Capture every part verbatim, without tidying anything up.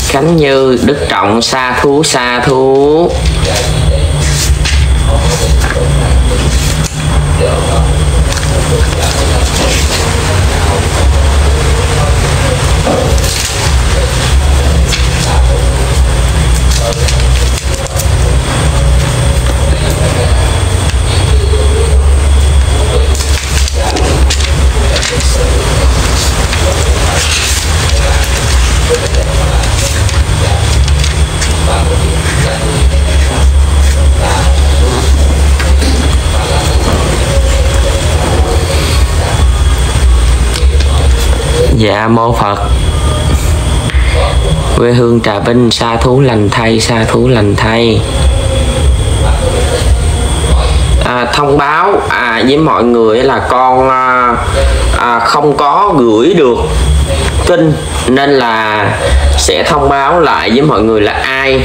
Khánh Như, Đức Trọng, sa thú sa thú. Dạ mô Phật. Quê hương Trà Vinh, sa thú lành thay, sa thú lành thay. À, thông báo à, với mọi người là con à, à, không có gửi được kinh, nên là sẽ thông báo lại với mọi người là ai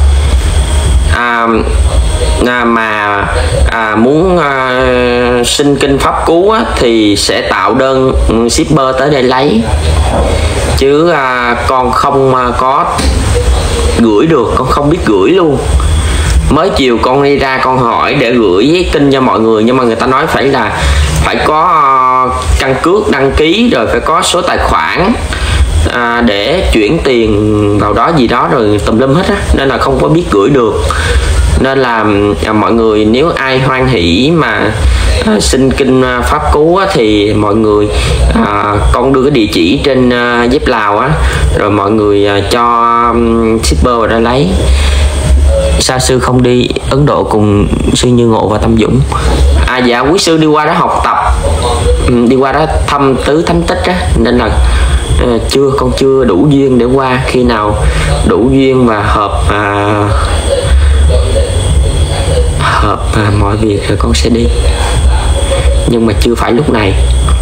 à, à, mà à, muốn à, xin kinh pháp cú á, thì sẽ tạo đơn shipper tới đây lấy, chứ à, con không à, có gửi được, con không biết gửi luôn. Mới chiều con đi ra con hỏi để gửi kinh cho mọi người, nhưng mà người ta nói phải là phải có uh, căn cước đăng ký, rồi phải có số tài khoản à, để chuyển tiền vào đó gì đó rồi tùm lum hết á, nên là không có biết gửi được. Nên là à, mọi người nếu ai hoan hỷ mà à, xin kinh à, pháp cú á, thì mọi người à, con đưa cái địa chỉ trên à, dép Lào á, rồi mọi người à, cho um, shipper vào đây lấy. Sa sư không đi Ấn Độ cùng sư Như Ngộ và Tâm Dũng. À dạ quý sư đi qua đó học tập, đi qua đó thăm tứ thánh tích á, nên là uh, chưa con chưa đủ duyên để qua. Khi nào đủ duyên và hợp uh, hợp uh, mọi việc rồi con sẽ đi, nhưng mà chưa phải lúc này.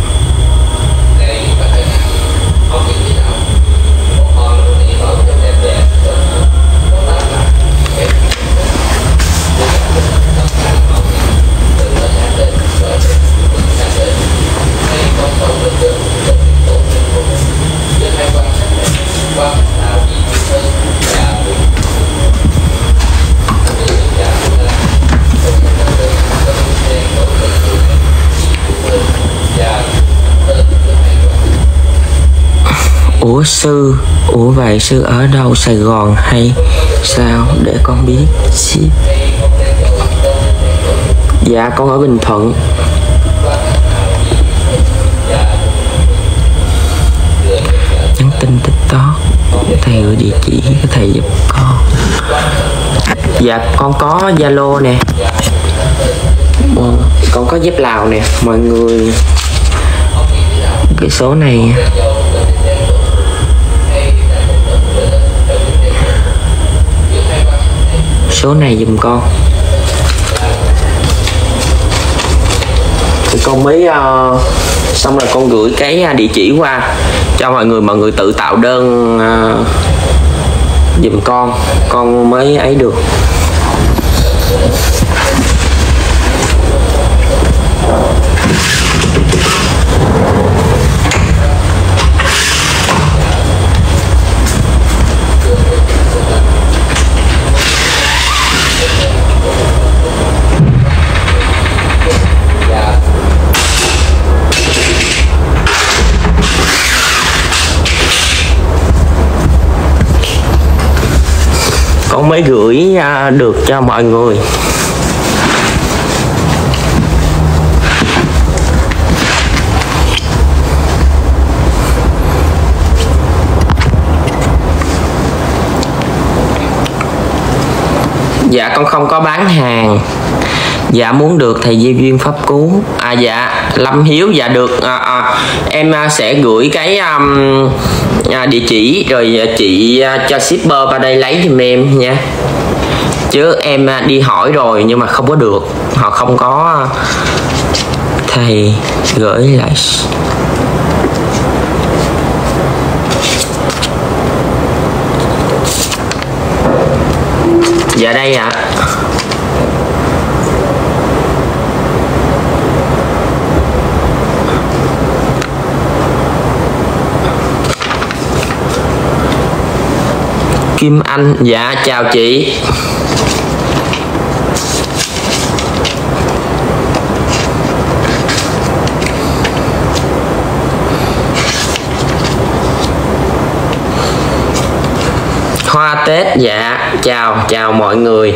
Ủa sư, ủa vậy sư ở đâu, Sài Gòn hay sao để con biết ship? Dạ con ở Bình Thuận. Nhắn tin TikTok, thầy gửi địa chỉ có thầy giúp con. Dạ con có Zalo nè, con có dép Lào nè mọi người. Cái số này số này dùm con. Thì con mới uh, xong rồi con gửi cái địa chỉ qua cho mọi người, mọi người tự tạo đơn uh, dùm con con mới ấy được. Con mới gửi uh, được cho mọi người. Dạ con không có bán hàng. Dạ muốn được thầy Diêu duyên pháp cứu. À dạ Lâm Hiếu. Dạ được. à, à, Em sẽ gửi cái um, à, địa chỉ rồi chị uh, cho shipper vào đây lấy giùm em nha. Chứ em uh, đi hỏi rồi nhưng mà không có được, họ không có uh, thầy gửi lại. Dạ đây ạ. À. Kim Anh. Dạ chào chị. Hoa Tết. Dạ chào chào mọi người.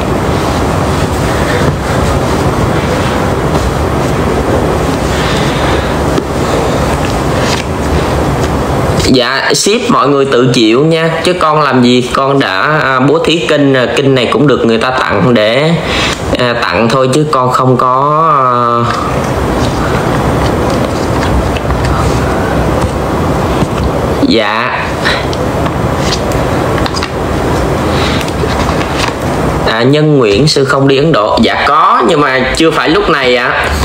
Dạ ship mọi người tự chịu nha, chứ con làm gì, con đã à, bố thí kinh, kinh này cũng được người ta tặng để à, tặng thôi, chứ con không có à, dạ à, Nhân Nguyễn sư không đi Ấn Độ. Dạ có, nhưng mà chưa phải lúc này ạ. À.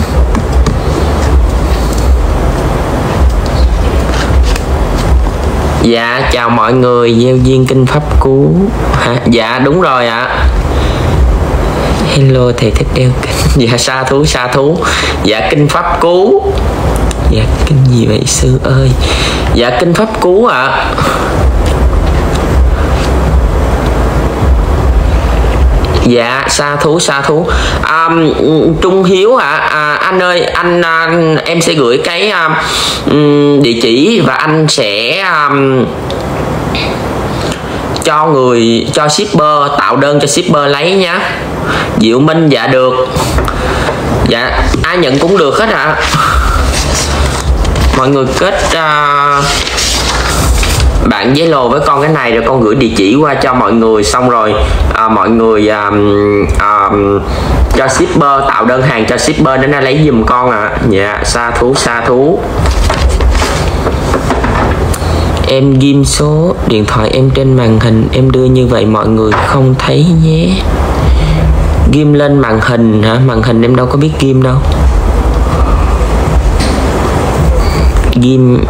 Dạ chào mọi người. Gieo duyên kinh pháp cú hả? Dạ đúng rồi ạ. À. Hello thầy thích đeo kinh. Dạ sa thú sa thú. Dạ kinh pháp cú. Dạ kinh gì vậy sư ơi? Dạ kinh pháp cú ạ. À. Dạ sa thú sa thú. à, Trung Hiếu hả? À, anh ơi anh, anh em sẽ gửi cái um, địa chỉ và anh sẽ um, cho người cho shipper tạo đơn cho shipper lấy nhá. Diệu Minh. Dạ được. Dạ ai nhận cũng được hết ạ. À. Mọi người kết uh, bạn giấy lồ với con cái này rồi con gửi địa chỉ qua cho mọi người, xong rồi à, mọi người à, à, cho shipper tạo đơn hàng cho shipper đến đây lấy giùm con ạ. À. Dạ sa thú sa thú. Em ghim số điện thoại em trên màn hình, em đưa như vậy mọi người không thấy nhé. Ghim lên màn hình hả? Màn hình em đâu có biết ghim đâu. Ghim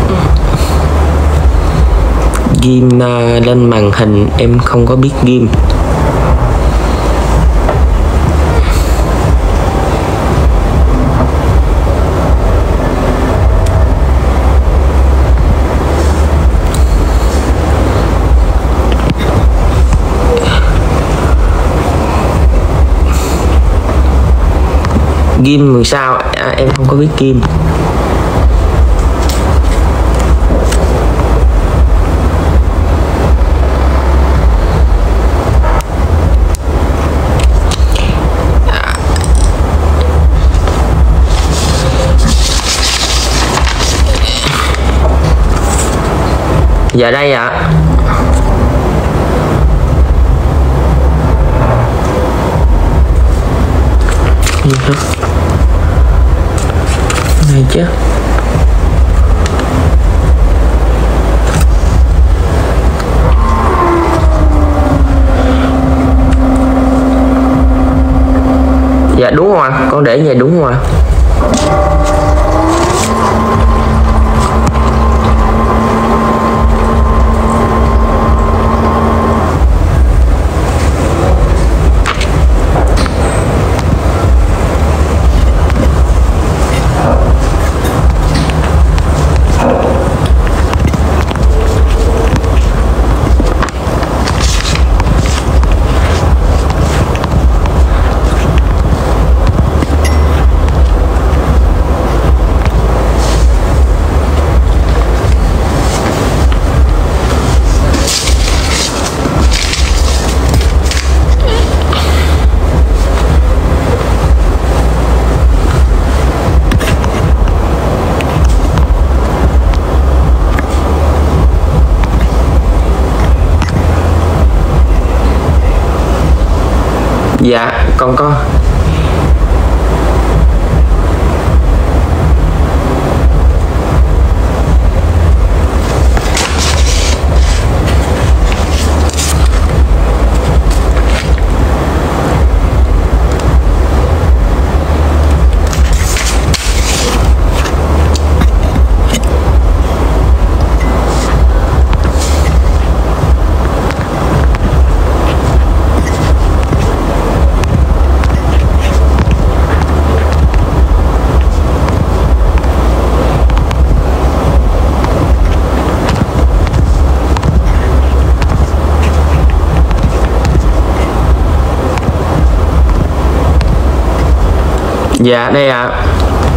ghim uh, lên màn hình em không có biết ghim. Ghim làm sao? À, em không có biết ghim. Dạ đây ạ. À. Này chứ. Dạ đúng rồi, con để vậy đúng rồi. Dạ con có. Dạ đây ạ. À.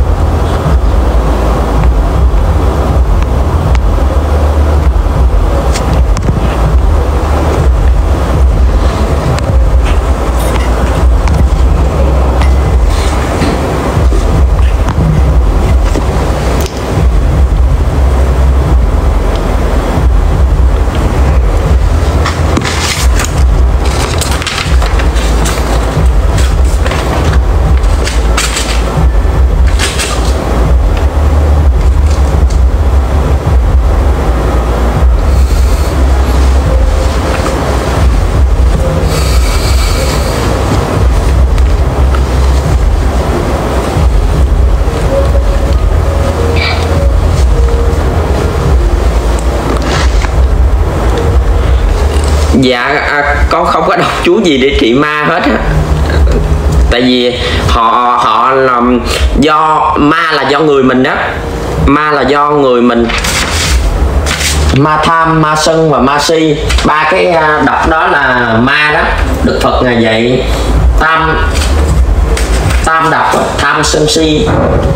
Dạ à, con không có đọc chú gì để trị ma hết á. Tại vì họ họ làm do ma là do người mình đó, ma là do người mình, ma tham, ma sân và ma si, ba cái độc đó là ma đó. Đức Phật ngài dạy tam tam độc, tham sân si.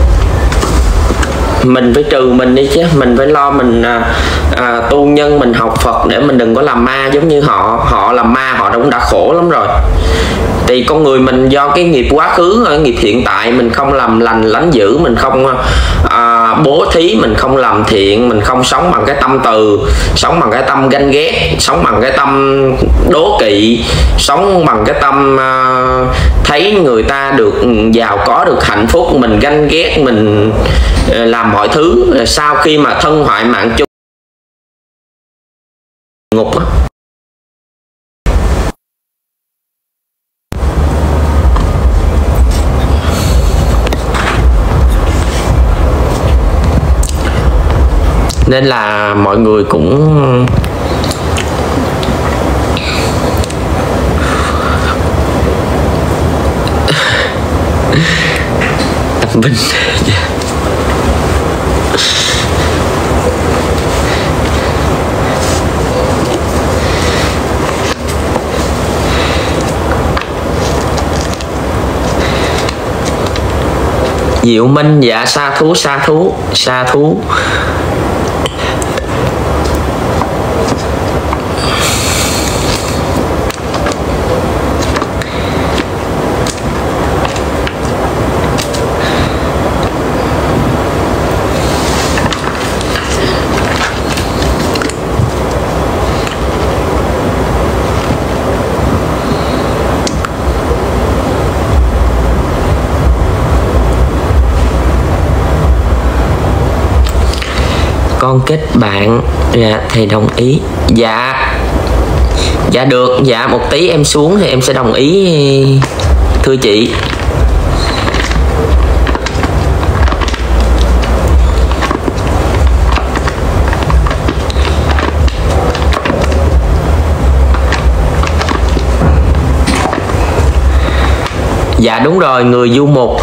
Mình phải trừ mình đi chứ, mình phải lo mình à, à, tu nhân, mình học Phật để mình đừng có làm ma giống như họ. Họ làm ma họ cũng đã khổ lắm rồi. Thì con người mình do cái nghiệp quá khứ, nghiệp hiện tại mình không làm lành lánh dữ, mình không à, bố thí, mình không làm thiện, mình không sống bằng cái tâm từ, sống bằng cái tâm ganh ghét, sống bằng cái tâm đố kỵ, sống bằng cái tâm à, thấy người ta được giàu có, được hạnh phúc, mình ganh ghét, mình làm mọi thứ. Sau khi mà thân hoại mạng chung ngục á. Nên là mọi người cũng Vinh Diệu Minh, dạ sa thú sa thú sa thú. Con kết bạn. Dạ thầy đồng ý. Dạ dạ được. Dạ một tí em xuống thì em sẽ đồng ý thưa chị. Dạ đúng rồi, người du mục.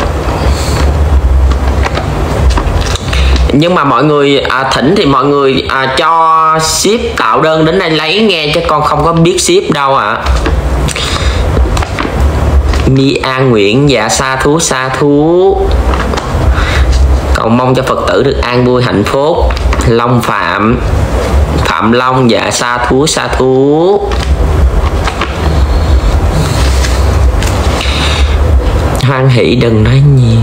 Nhưng mà mọi người à, thỉnh thì mọi người à, cho ship tạo đơn đến đây lấy nghe, chứ con không có biết ship đâu ạ. À. Mi An Nguyễn, dạ sa thú sa thú. Cầu mong cho Phật tử được an vui hạnh phúc. Long Phạm, Phạm Long, dạ sa thú sa thú. Hoan hỷ đừng nói nhiều.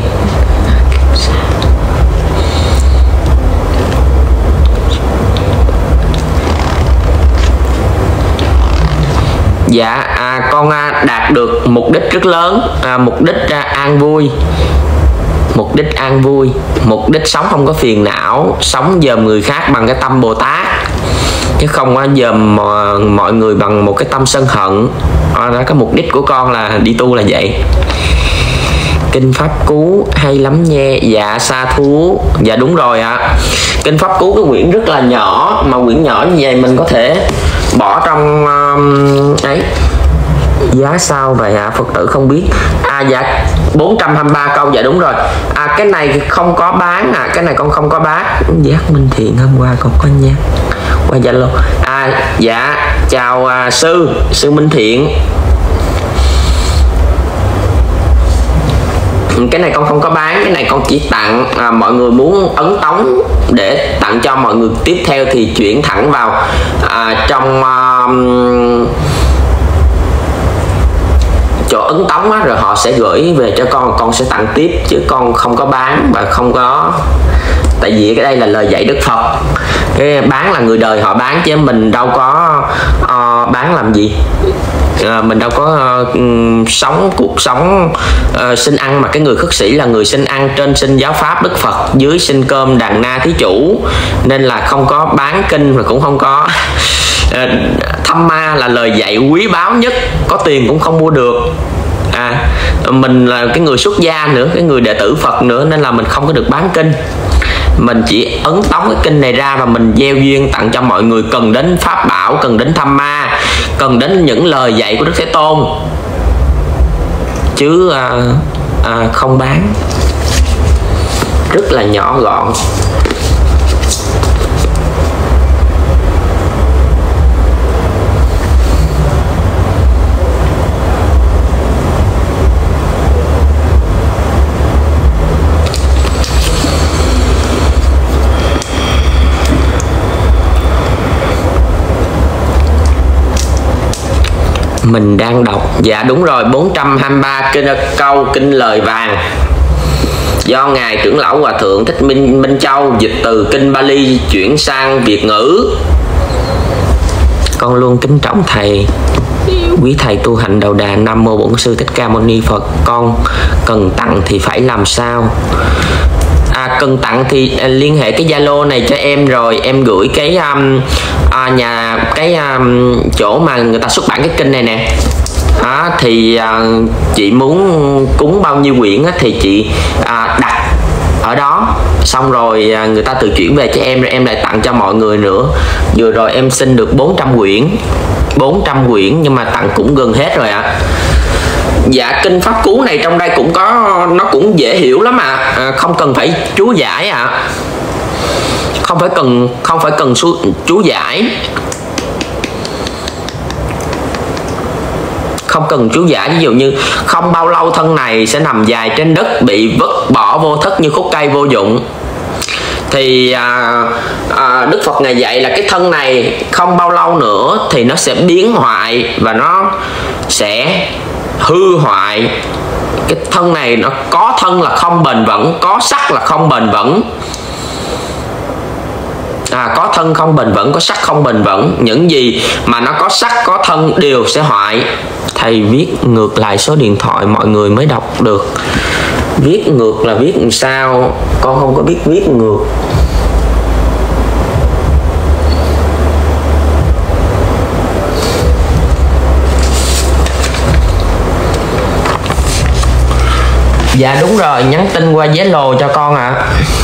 Dạ à, con à, đạt được mục đích rất lớn, à, mục đích à, an vui, mục đích an vui, mục đích sống không có phiền não, sống dòm người khác bằng cái tâm Bồ Tát, chứ không có dòm mọi người bằng một cái tâm sân hận. À, đó, cái mục đích của con là đi tu là vậy. Kinh Pháp Cú hay lắm nha. Dạ sa thú. Dạ đúng rồi ạ. À. Kinh Pháp Cú cái quyển rất là nhỏ, mà quyển nhỏ như vậy mình có thể bỏ trong um, ấy. Giá sao vậy ạ? À? Phật tử không biết. À dạ bốn trăm hai mươi ba câu. Dạ đúng rồi. À cái này không có bán à, cái này con không có bán. Giác Minh Thiện hôm qua con có nha. Qua Zalo. À dạ chào à, sư, sư Minh Thiện. cái này con không có bán, cái này con chỉ tặng. À, mọi người muốn ấn tống để tặng cho mọi người tiếp theo thì chuyển thẳng vào à, trong uh, chỗ ấn tống á, rồi họ sẽ gửi về cho con, con sẽ tặng tiếp, chứ con không có bán và không có. Tại vì cái đây là lời dạy Đức Phật, cái bán là người đời họ bán chứ mình đâu có uh, bán làm gì. À, mình đâu có uh, sống cuộc sống uh, xin ăn, mà cái người khất sĩ là người xin ăn, trên xin giáo pháp Đức Phật, dưới xin cơm đàn na thí chủ, nên là không có bán kinh, mà cũng không có uh, thăm ma là lời dạy quý báu nhất, có tiền cũng không mua được. À, mình là cái người xuất gia nữa, cái người đệ tử Phật nữa, nên là mình không có được bán kinh. Mình chỉ ấn tống cái kinh này ra và mình gieo duyên tặng cho mọi người cần đến pháp bảo, cần đến thăm ma, cần đến những lời dạy của Đức Thế Tôn, chứ à, à, không bán. Rất là nhỏ gọn. Mình đang đọc, dạ đúng rồi, bốn trăm hai mươi ba kinh, câu kinh lời vàng do ngài trưởng lão hòa thượng Thích Minh Minh Châu dịch từ kinh Bali chuyển sang Việt ngữ. Con luôn kính trọng thầy, quý thầy tu hành đầu đà. Nam mô Bổn Sư Thích Ca Mâu Ni Phật. Con cần tặng thì phải làm sao? À, cần tặng thì liên hệ cái Zalo này cho em, rồi em gửi cái um, à, nhà cái um, chỗ mà người ta xuất bản cái kinh này nè. À, thì à, chị muốn cúng bao nhiêu quyển á, thì chị à, đặt ở đó, xong rồi à, người ta tự chuyển về cho em, rồi em lại tặng cho mọi người nữa. Vừa rồi em xin được bốn trăm quyển, bốn trăm quyển nhưng mà tặng cũng gần hết rồi ạ. À. Dạ, kinh pháp cú này trong đây cũng có, nó cũng dễ hiểu lắm ạ. À. À, không cần phải chú giải ạ. À. Không phải cần không phải cần chú giải. Không cần chú giải. Ví dụ như không bao lâu thân này sẽ nằm dài trên đất, bị vứt bỏ vô thất như khúc cây vô dụng. Thì à, à, Đức Phật ngài dạy là cái thân này không bao lâu nữa thì nó sẽ biến hoại và nó sẽ hư hoại. Cái thân này nó có thân là không bền vững, có sắc là không bền vững. À, có thân không bền vững, có sắc không bền vững. Những gì mà nó có sắc có thân đều sẽ hoại. Thầy viết ngược lại số điện thoại mọi người mới đọc được. Viết ngược là viết làm sao? Con không có biết viết ngược. Dạ đúng rồi, nhắn tin qua Zalo cho con ạ. À.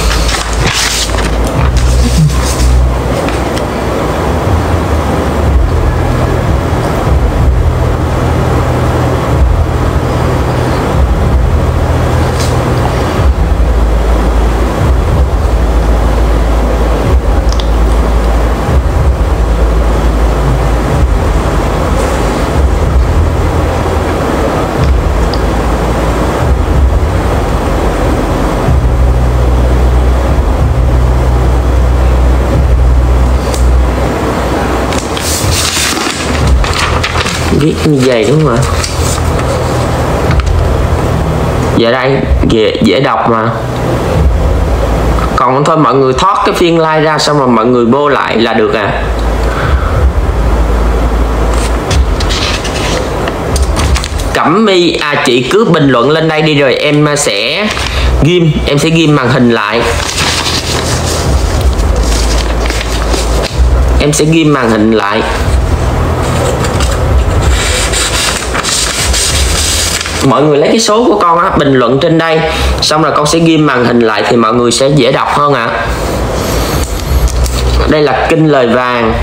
Viết như vậy đúng không ạ? Dạ đây, dễ, dễ đọc mà. Còn thôi mọi người thoát cái phiên like ra, xong rồi mọi người vô lại là được à. Cẩm My, à chị cứ bình luận lên đây đi rồi em sẽ ghim, em sẽ ghim màn hình lại. Em sẽ ghim màn hình lại. Mọi người lấy cái số của con á, bình luận trên đây, xong rồi con sẽ ghim màn hình lại thì mọi người sẽ dễ đọc hơn ạ. À. Đây là kinh lời vàng.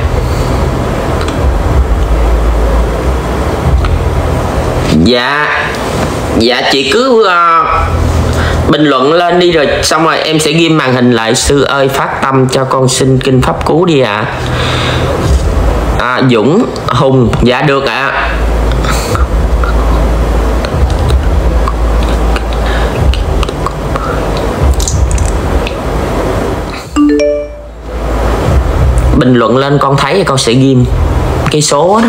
Dạ Dạ chị cứ uh, bình luận lên đi rồi xong rồi em sẽ ghim màn hình lại. Sư ơi phát tâm cho con xin kinh pháp cú đi ạ. À. À, Dũng Hùng, dạ được ạ. À. bình luận lên con thấy thì con sẽ ghim cái số đó.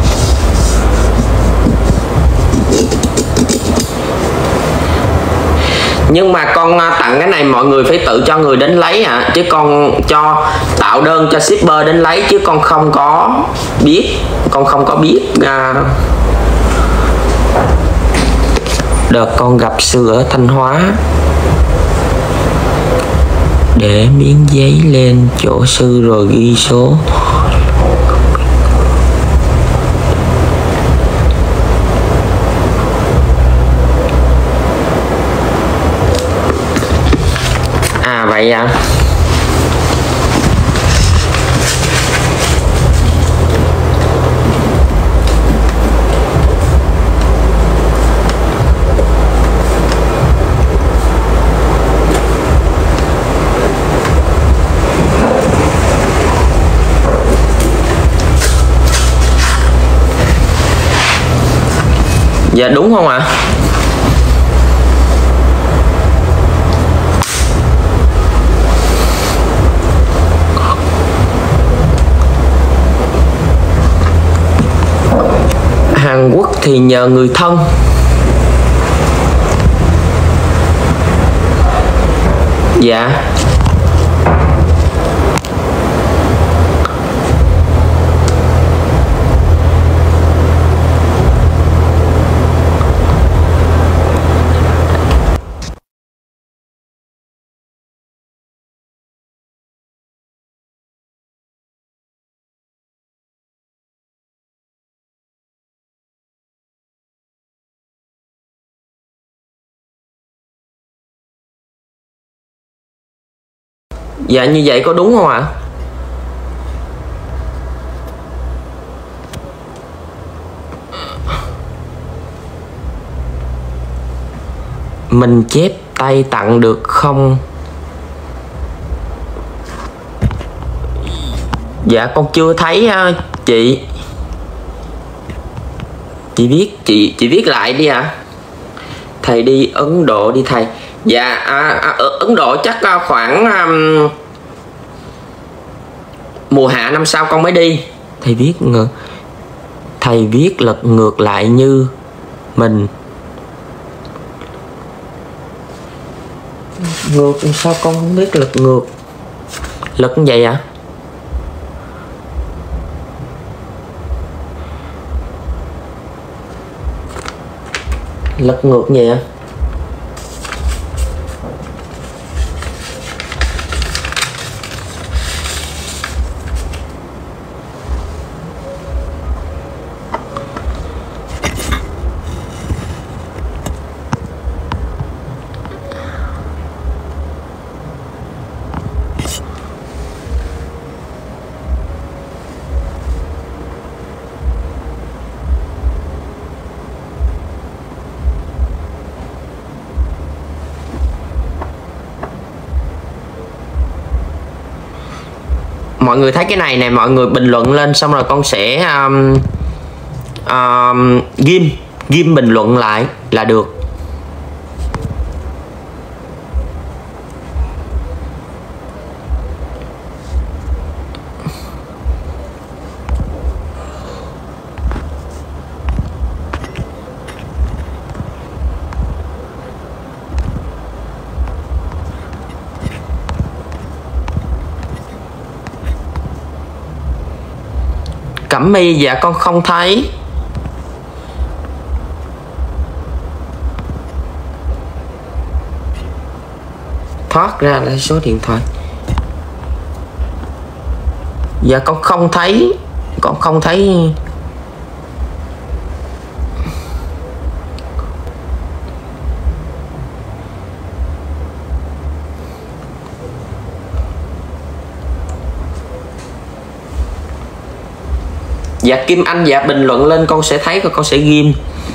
Nhưng mà con tặng cái này mọi người phải tự cho người đến lấy ạ, à, chứ con cho tạo đơn cho shipper đến lấy, chứ con không có biết, con không có biết. uh... Đợt con gặp sư ở Thanh Hóa, để miếng giấy lên chỗ sư rồi ghi số. À vậy à. Dạ đúng không ạ? À? Hàn Quốc thì nhờ người thân. Dạ. Dạ như vậy có đúng không ạ? Mình chép tay tặng được không? Dạ con chưa thấy chị. Chị viết chị chị viết lại đi ạ. À. Thầy đi Ấn Độ đi thầy. Dạ à, à, ở Ấn Độ chắc khoảng um, mùa hạ năm sau con mới đi. Thầy viết ngược, thầy viết lật ngược lại như mình. Ngược sao con không biết lật ngược? Lật như vậy ạ? À? Lật ngược như vậy ạ? À? Mọi người thấy cái này nè, mọi người bình luận lên xong rồi con sẽ um, um, ghim ghim bình luận lại là được. Cẩm My, dạ con không thấy. Thoát ra là số điện thoại. Dạ con không thấy. Con không thấy. Dạ Kim Anh, dạ bình luận lên con sẽ thấy và con sẽ ghim.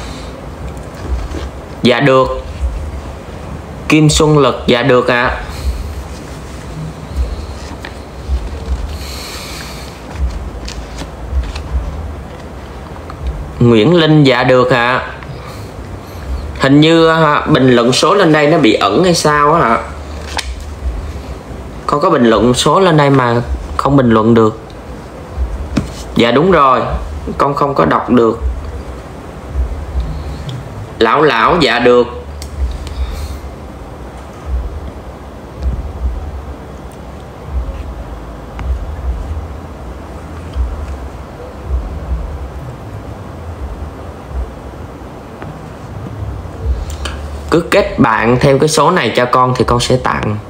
Dạ được. Kim Xuân Lực, dạ được ạ. À. Nguyễn Linh, dạ được ạ. À. Hình như à, bình luận số lên đây nó bị ẩn hay sao á ạ. À. Con có bình luận số lên đây mà không bình luận được. Dạ đúng rồi, con không có đọc được. Lão lão dạ được. Cứ kết bạn theo cái số này cho con thì con sẽ tặng.